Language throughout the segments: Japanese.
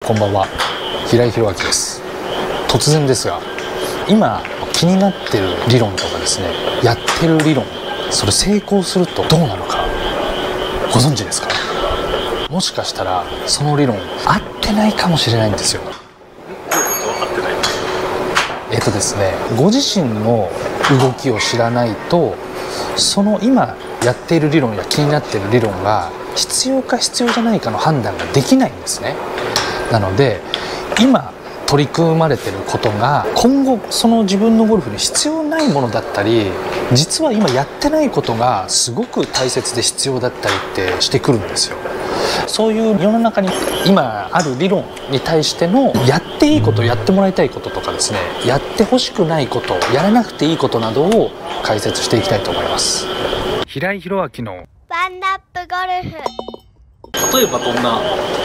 こんばんは、平井宏明です。突然ですが、今気になってる理論とかですね、やってる理論、それ成功するとどうなるかご存知ですか？もしかしたらその理論合ってないかもしれないんですよ。ですね、ご自身の動きを知らないと、その今やっている理論や気になっている理論が必要か必要じゃないかの判断ができないんですね。なので今取り組まれていることが今後その自分のゴルフに必要ないものだったり、実は今やってないことがすごく大切で必要だったりってしてくるんですよ。そういう世の中に今ある理論に対してのやっていいこと、やってもらいたいこととかですね、やってほしくないこと、やらなくていいことなどを解説していきたいと思います。平井宏明のワンダップゴルフ。 例えばどんな？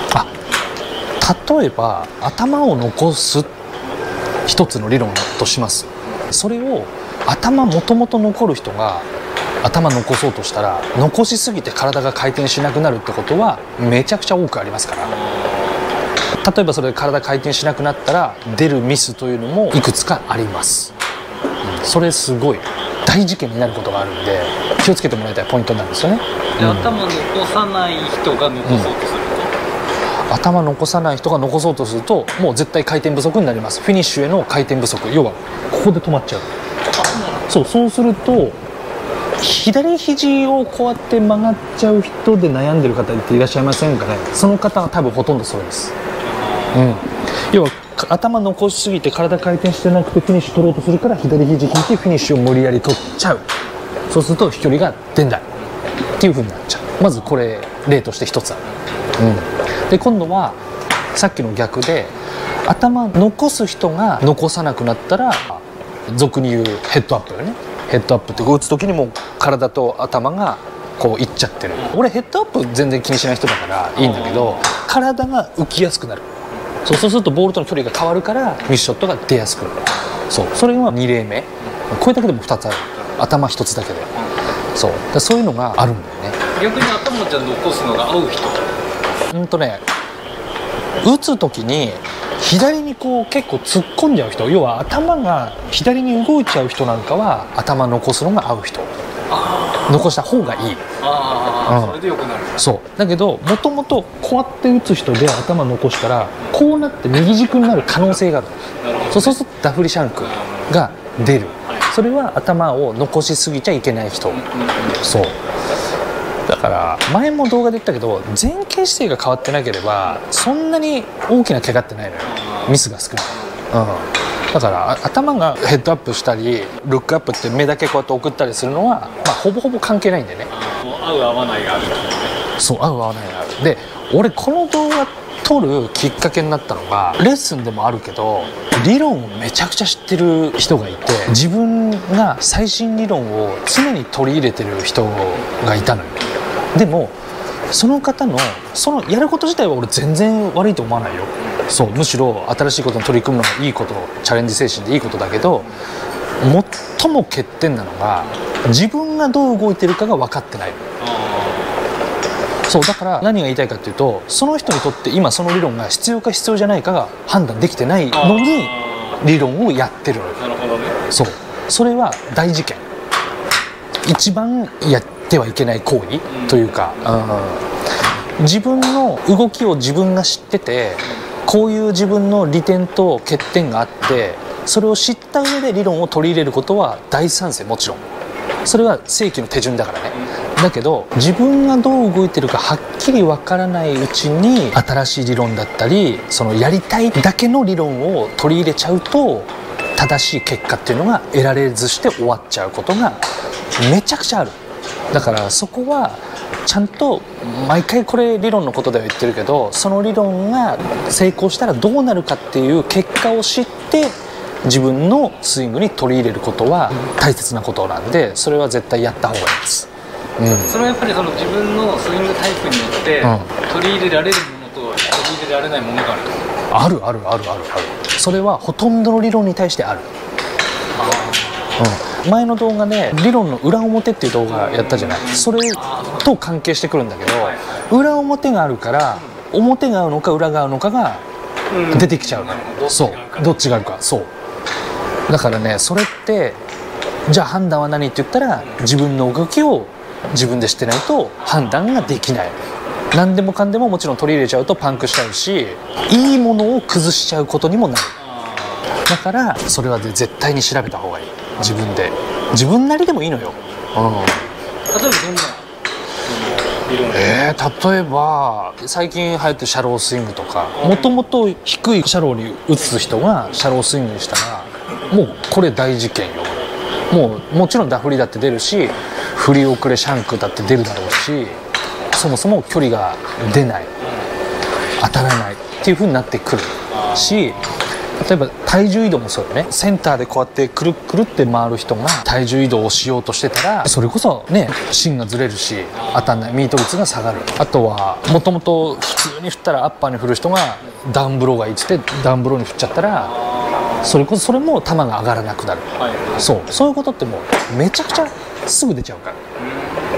例えば頭を残す一つの理論とします。それを頭もともと残る人が頭残そうとしたら、残しすぎて体が回転しなくなるってことはめちゃくちゃ多くありますから。例えばそれで体回転しなくなったら出るミスというのもいくつかあります。それすごい大事件になることがあるんで、気をつけてもらいたいポイントなんですよね。 頭残さない人が残そうとすると、 頭残さない人が残そうとすると、もう絶対回転不足になります。フィニッシュへの回転不足、要はここで止まっちゃう。そうすると左肘をこうやって曲がっちゃう人で悩んでる方っていらっしゃいませんかね。その方は多分ほとんどそうです。要は頭残しすぎて体回転してなくてフィニッシュ取ろうとするから、左肘引いてフィニッシュを無理やり取っちゃう。そうすると飛距離が出ないっていう風になっちゃう。まずこれ例として一つある。で今度はさっきの逆で、頭残す人が残さなくなったら、俗に言うヘッドアップよね。ヘッドアップって打つ時にもう体と頭がこういっちゃってる。俺ヘッドアップ全然気にしない人だからいいんだけど、体が浮きやすくなる。そうするとボールとの距離が変わるからミスショットが出やすくなる。それが2例目。これだけでも2つある。頭1つだけで。そういうのがあるんだよね。 逆に頭じゃ残すのが合う人、 打つ時に左にこう結構突っ込んじゃう人、要は頭が左に動いちゃう人なんかは頭残すのが合う人。残した方がいい。 それでよくなる。 そうだけど、もともとこうやって打つ人で頭残したらこうなって右軸になる可能性がある。そうするとダフリシャンクが出る。それは頭を残しすぎちゃいけない人。そうだから前も動画で言ったけど、前傾姿勢が変わってなければそんなに大きな怪我ってないのよ。ミスが少ない。だから頭がヘッドアップしたりルックアップって目だけこうやって送ったりするのは、ほぼほぼ関係ないんでね。 合う合わないがある。 そう、合う合わないがある。で俺この動画撮るきっかけになったのが、レッスンでもあるけど理論をめちゃくちゃ知ってる人がいて、自分が最新理論を常に取り入れてる人がいたのよ。でもその方のそのやること自体は俺全然悪いと思わないよ。むしろ新しいことに取り組むのがいいこと、チャレンジ精神でいいことだけど、最も欠点なのが自分がどう動いてるかが分かってない。だから何が言いたいかっていうと、その人にとって今その理論が必要か必要じゃないかが判断できてないのに理論をやってるのよ。 なるほどね。 それは大事件。一番やってはいけない行為というか、自分の動きを自分が知ってて、こういう自分の利点と欠点があって、それを知った上で理論を取り入れることは大賛成。もちろんそれは正規の手順だからね。だけど自分がどう動いてるかはっきりわからないうちに新しい理論だったり、そのやりたいだけの理論を取り入れちゃうと、正しい結果っていうのが得られずして終わっちゃうことがめちゃくちゃある。だからそこはちゃんと毎回これ理論のことでは言ってるけど、その理論が成功したらどうなるかっていう結果を知って自分のスイングに取り入れることは大切なことなんで、それは絶対やった方がいいです。 それはやっぱりその自分のスイングタイプによって取り入れられるものと取り入れられないものがあると。 ある。それはほとんどの理論に対してある。前の動画で理論の裏表っていう動画やったじゃない。それと関係してくるんだけど、裏表があるから表が合うのか裏が合うのかが出てきちゃうの、そうどっちがあるか、そうだからね、それってじゃあ判断は何って言ったら、自分の動きを自分でしてないと判断ができない。何でもかんでももちろん取り入れちゃうとパンクしちゃうし、いいものを崩しちゃうことにもなる。だからそれは絶対に調べた方がいい。自分で、自分なりでもいいのよ。 例えばどんな理論？ 例えば最近流行ってるシャロースイングとか、もともと低いシャローに打つ人がシャロースイングにしたら、もうこれ大事件よ。もちろんダフリだって出るし、振り遅れシャンクだって出るだろうし、そもそも距離が出ない、当たらないっていう風になってくるし、例えば体重移動もそうよね。センターでこうやってくるくるって回る人が体重移動をしようとしてたら、それこそね、芯がずれるし当たんない、ミート率が下がる。あとはもともと普通に振ったらアッパーに振る人がダウンブローがいいっつってダウンブローに振っちゃったら、それこそそれも球が上がらなくなる、そういうことってもうめちゃくちゃすぐ出ちゃうから、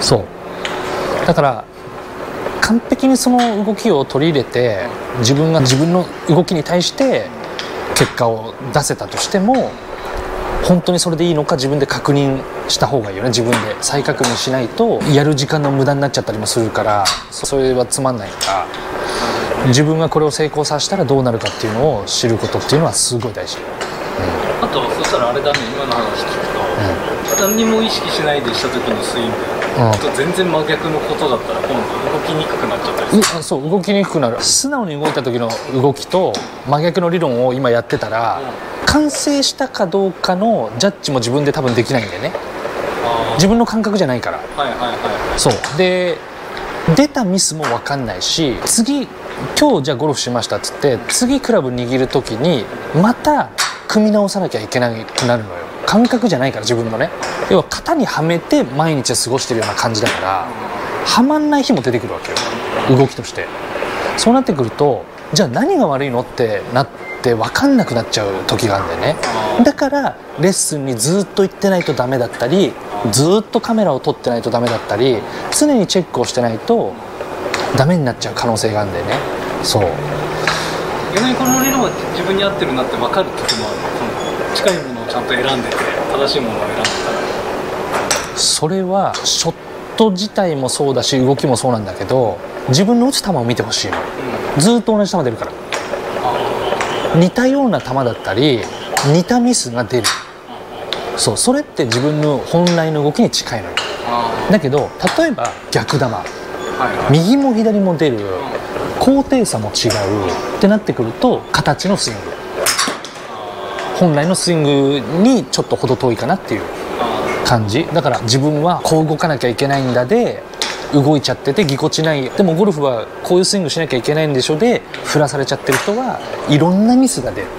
そうだから完璧にその動きを取り入れて、自分が自分の動きに対して結果を出せたとしても、本当にそれでいいのか自分で確認した方がいいよね。自分で再確認しないとやる時間の無駄になっちゃったりもするから、それはつまんないから、自分がこれを成功させたらどうなるかっていうのを知ることっていうのはすごい大事。 あとそしたらあれだね、今の話聞くと、何にも意識しないでした時のスイングと全然真逆のことだったら今度動きにくくなっちゃったりする。 そう動きにくくなる。素直に動いた時の動きと真逆の理論を今やってたら、完成したかどうかのジャッジも自分で多分できないんだよね。自分の感覚じゃないから。そうで出たミスも分かんないし、今日じゃあゴルフしましたっつって次クラブ握る時にまた組み直さなきゃいけなくなるのよ。感覚じゃないから、自分のね、要は型にはめて毎日過ごしてるような感じだから、はまんない日も出てくるわけよ、動きとして。そうなってくると、じゃあ何が悪いのってなって分かんなくなっちゃう時があるんだよね。だからレッスンにずっと行ってないとダメだったり、ずっとカメラを撮ってないとダメだったり、常にチェックをしてないとダメになっちゃう可能性があるんだよね。そう逆にこの理論は自分に合ってるなって分かる時もある。近いものをちゃんと選んでて、正しいものを選んでたら。 それはショット自体もそうだし動きもそうなんだけど、自分の打つ球を見てほしいの、ずっと同じ球出るから。似たような球だったり似たミスが出る。それって自分の本来の動きに近いのよ。だけど例えば逆球、右も左も出る、高低差も違うってなってくると、形のスイング、本来のスイングにちょっと程遠いかなっていう感じだから、自分はこう動かなきゃいけないんだで動いちゃっててぎこちない。でもゴルフはこういうスイングしなきゃいけないんでしょで振らされちゃってる人はいろんなミスが出る。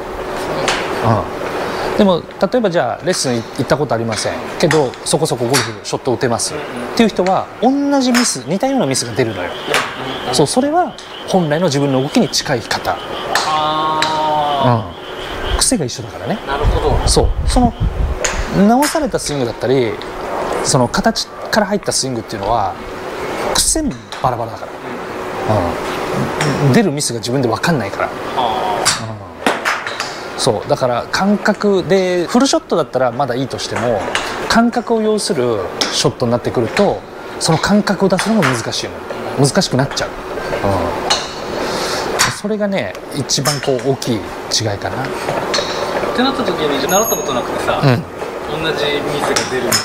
でも例えばじゃあレッスン行ったことありませんけど、そこそこゴルフショット打てますっていう人は同じミス、似たようなミスが出るのよ。それは本来の自分の動きに近い方。癖が一緒だからね。 なるほど。 その直されたスイングだったり、その形から入ったスイングっていうのは癖もバラバラだから、出るミスが自分で分かんないから。そうだから感覚で、フルショットだったらまだいいとしても、感覚を要するショットになってくると、その感覚を出すのが難しいの、難しくなっちゃう。それがね一番こう大きい違いかなってなった時に、習ったことなくてさ、同じミスが出るような人っていうの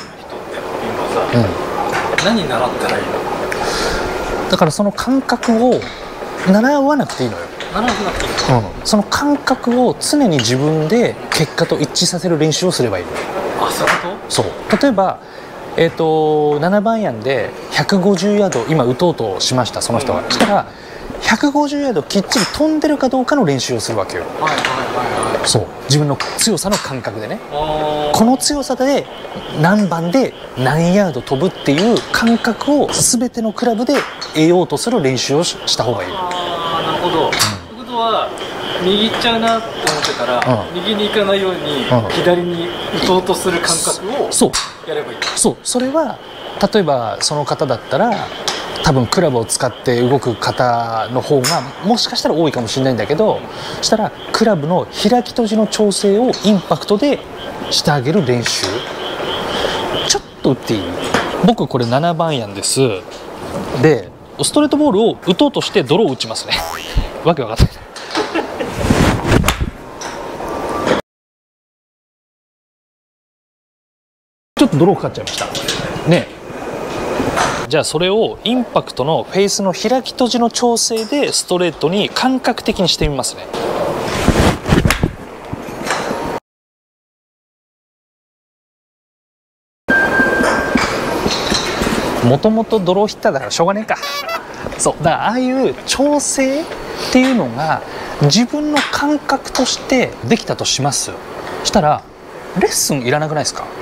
はさ、何習ったらいいの？ だからその感覚を習わなくていいのよ。 習わなくていいの？ その感覚を常に自分で結果と一致させる練習をすればいいのよ。 そういうこと？ そう例えば7番アイアンで150ヤード今打とうとしました、その人が。したら150ヤードきっちり飛んでるかどうかの練習をするわけよ。そう自分の強さの感覚でね、この強さで何番で何ヤード飛ぶっていう感覚を全てのクラブで得ようとする練習をした方がいい。 なるほど。ということは右行っちゃうなって思ってたら、右に行かないように左に打とうとする感覚をやればいい。 それは例えばその方だったら多分クラブを使って動く方の方がもしかしたら多いかもしれないんだけど、したらクラブの開き閉じの調整をインパクトでしてあげる練習、ちょっと打っていい？僕これ7番アイアンです。でストレートボールを打とうとしてドローを打ちますね。わけわかんない。ちょっとドローかかっちゃいましたね。じゃあそれをインパクトのフェースの開き閉じの調整でストレートに感覚的にしてみますね。もともとドローヒッターだからしょうがねえか。そうだからああいう調整っていうのが自分の感覚としてできたとします。したらレッスンいらなくないですか？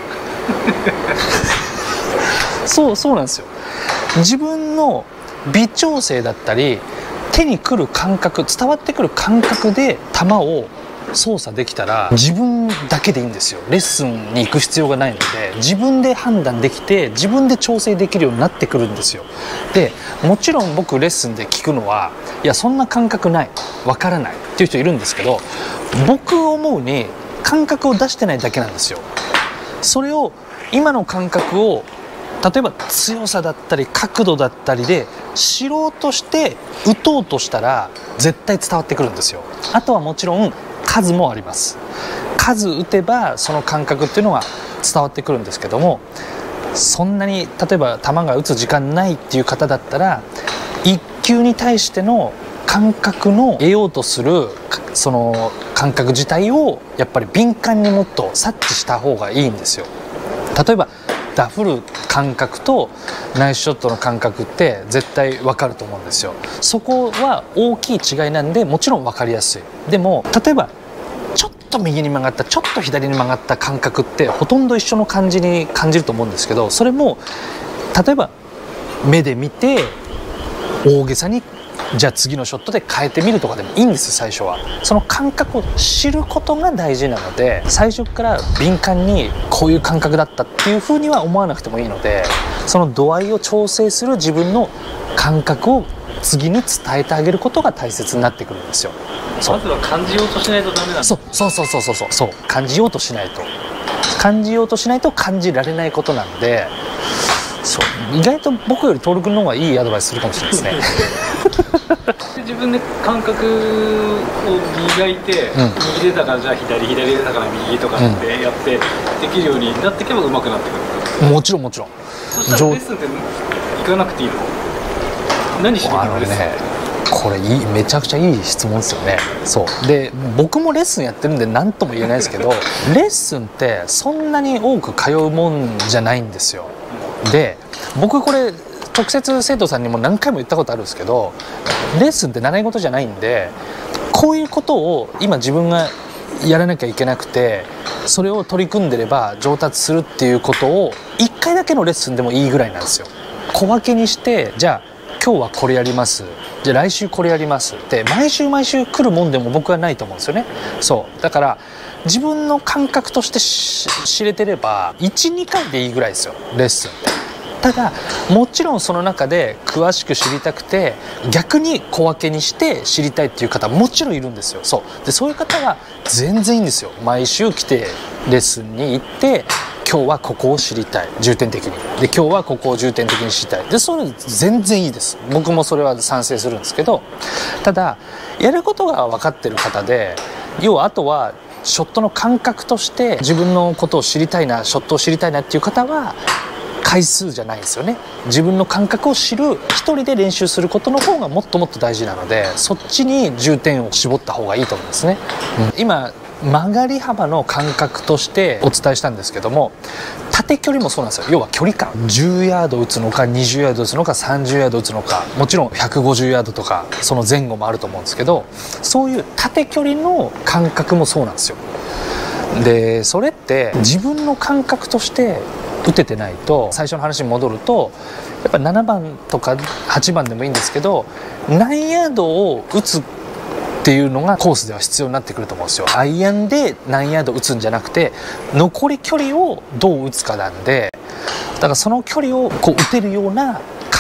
そうなんですよ。自分の微調整だったり手に来る感覚、伝わってくる感覚で球を操作できたら自分だけでいいんですよ。レッスンに行く必要がないので自分で判断できて自分で調整できるようになってくるんですよ。でもちろん僕レッスンで聞くのは、いやそんな感覚ない、わからないっていう人いるんですけど、僕思うに感覚を出してないだけなんですよ。それを今の感覚を例えば強さだったり角度だったりで知ろうとして打とうとしたら絶対伝わってくるんですよ。あとはもちろん数もあります。数打てばその感覚っていうのが伝わってくるんですけども、そんなに例えば球が打つ時間ないっていう方だったら1球に対しての感覚の得ようとするその感覚自体をやっぱり敏感にもっと察知した方がいいんですよ。例えばダフる感覚とナイスショットの感覚って絶対分かると思うんですよ。そこは大きい違いなんでもちろん分かりやすい。でも例えばちょっと右に曲がったちょっと左に曲がった感覚ってほとんど一緒の感じに感じると思うんですけど、それも例えば目で見て大げさにじゃあ次のショットで変えてみるとかでもいいんですよ。最初はその感覚を知ることが大事なので、最初から敏感にこういう感覚だったっていうふうには思わなくてもいいので、その度合いを調整する自分の感覚を次に伝えてあげることが大切になってくるんですよ。 まずは感じようとしないとダメなんです。そう感じようとしないと感じられないことなんで、そう意外と僕より徹君の方がいいアドバイスするかもしれないですね。 自分で感覚を磨いて、右出たからじゃあ左出たから右とかってやって、できるようになっていけば上手くなってくる。もちろんそしたらレッスンって行かなくていいの？何しに行くのレッスン？ これめちゃくちゃいい質問ですよね。そうで僕もレッスンやってるんで何とも言えないですけどレッスンってそんなに多く通うもんじゃないんですよ。で僕これ直接生徒さんにも何回も言ったことあるんですけど、レッスンって習い事じゃないんで、こういうことを今自分がやらなきゃいけなくてそれを取り組んでれば上達するっていうことを1回だけのレッスンでもいいぐらいなんですよ。小分けにしてじゃあ今日はこれやります、じゃあ来週これやりますって毎週来るもんでも僕はないと思うんですよね。そうだから自分の感覚として知れてれば 1,2 回でいいぐらいですよレッスンって。ただもちろんその中で詳しく知りたくて逆に小分けにして知りたいっていう方もちろんいるんですよ。そういう方は全然いいんですよ。毎週来てレッスンに行って今日はここを知りたい重点的にで今日はここを重点的に知りたいでそれ全然いいです。僕もそれは賛成するんですけど、ただやることが分かってる方で要はあとはショットの感覚として自分のことを知りたいなショットを知りたいなっていう方は回数じゃないですよね。自分の感覚を知る一人で練習することの方がもっともっと大事なのでそっちに重点を絞った方がいいと思うんですね。今曲がり幅の感覚としてお伝えしたんですけども縦距離もそうなんですよ。要は距離感10ヤード打つのか20ヤード打つのか30ヤード打つのかもちろん150ヤードとかその前後もあると思うんですけどそういう縦距離の感覚もそうなんですよ。でそれって自分の感覚として打ててないと最初の話に戻るとやっぱ7番とか8番でもいいんですけど何ヤードを打つっていうのがコースでは必要になってくると思うんですよ。アイアンで何ヤード打つんじゃなくて残り距離をどう打つかなんでだからその距離をこう打てるような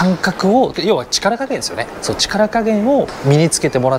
感覚を、要は力加減ですよね。そう、力加減を身につけてもらって、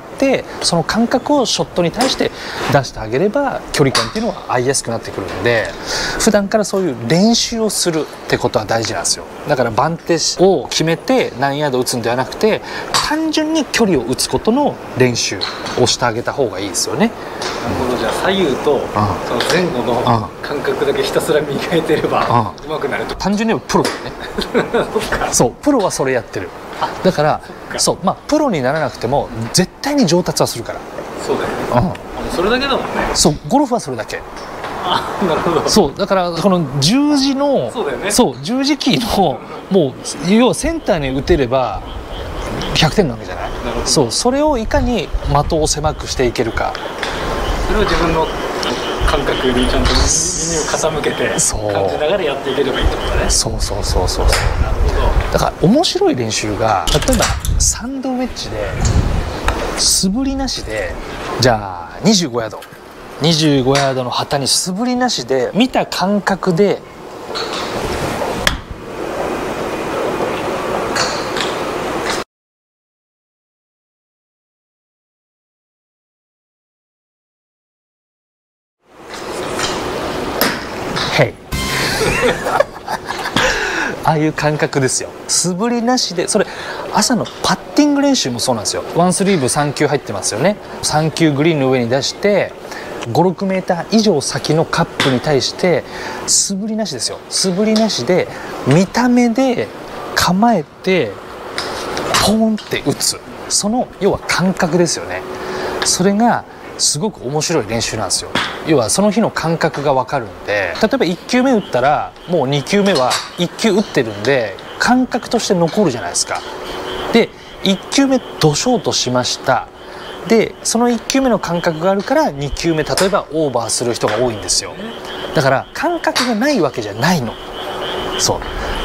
その感覚をショットに対して出してあげれば距離感っていうのは合いやすくなってくるんで、普段からそういう練習をするってことは大事なんですよ。だから番手を決めて何ヤード打つんではなくて、単純に距離を打つことの練習をしてあげた方がいいですよね。 なるほど。じゃあ左右とその前後の感覚だけひたすら磨いてれば上手くなると。 単純にプロだよね。そう、プロはそれやってる。だからそう、まあプロにならなくても絶対に上達はするから。 そうだよね。それだけだもんね。 そう、ゴルフはそれだけ。 なるほど。 そう、だからこの十字の、 そうだよね。 そう、十字キーのもう要はセンターに打てれば100点なわけじゃない。そう、それをいかに的を狭くしていけるか。 それを自分の感覚にちゃんと耳を傾けて感じながらやっていければいいってことだね。 そうそうそうそう。 なるほど。 だから面白い練習が、例えばサンドウェッジで素振りなしで、じゃあ25ヤードの旗に素振りなしで見た感覚でああいう感覚ですよ。素振りなしで、それ朝のパッティング練習もそうなんですよ。ワンスリーブ3球入ってますよね。3球グリーンの上に出して56メーター以上先のカップに対して素振りなしですよ。素振りなしで見た目で構えてポーンって打つ、その要は感覚ですよね。それがすごく面白い練習なんですよ。要はその日の感覚が分かるんで、例えば1球目打ったらもう2球目は1球打ってるんで感覚として残るじゃないですか。で1球目ドショートしました。でその1球目の感覚があるから2球目例えばオーバーする人が多いんですよ。だから感覚がないわけじゃないの。そう、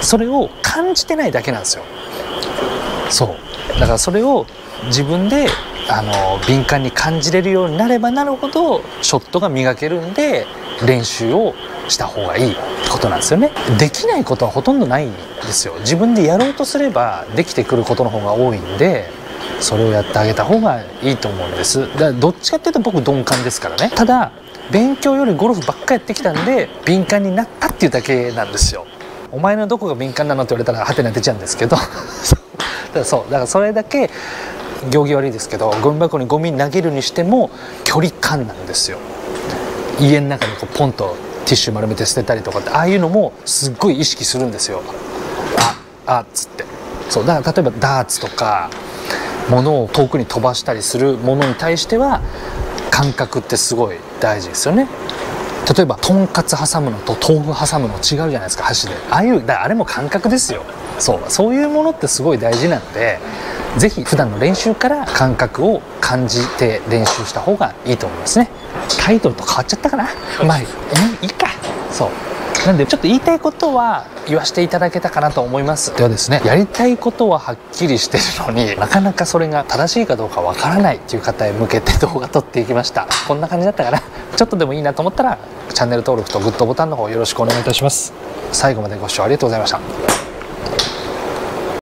それを感じてないだけなんですよ。そうだからそれを自分で敏感に感じれるようになればなるほどショットが磨けるんで、練習をした方がいいってことなんですよね。できないことはほとんどないんですよ。自分でやろうとすればできてくることの方が多いんで、それをやってあげた方がいいと思うんです。だからどっちかっていうと僕鈍感ですからね。ただ勉強よりゴルフばっかやってきたんで敏感になったっていうだけなんですよ。お前のどこが敏感なのって言われたらハテナ出ちゃうんですけどだからそれだけ行儀悪いですけど、ゴミ箱にゴミ投げるにしても距離感なんですよ。家の中にこうポンとティッシュ丸めて捨てたりとかって、ああいうのもすっごい意識するんですよ。っつって。そうだから例えばダーツとか物を遠くに飛ばしたりするものに対しては感覚ってすごい大事ですよね。例えばとんかつ挟むのと豆腐挟むの違うじゃないですか、箸で。あれも感覚ですよ。そういうものってすごい大事なんで、ぜひ普段の練習から感覚を感じて練習した方がいいと思いますね。タイトルと変わっちゃったかな。まあいいか。そうなんでちょっと言いたいことは言わせていただけたかなと思います。ではですね、やりたいことははっきりしてるのになかなかそれが正しいかどうかわからないっていう方へ向けて動画撮っていきました。こんな感じだったかな。ちょっとでもいいなと思ったらチャンネル登録とグッドボタンの方よろしくお願いいたします。最後までご視聴ありがとうございました。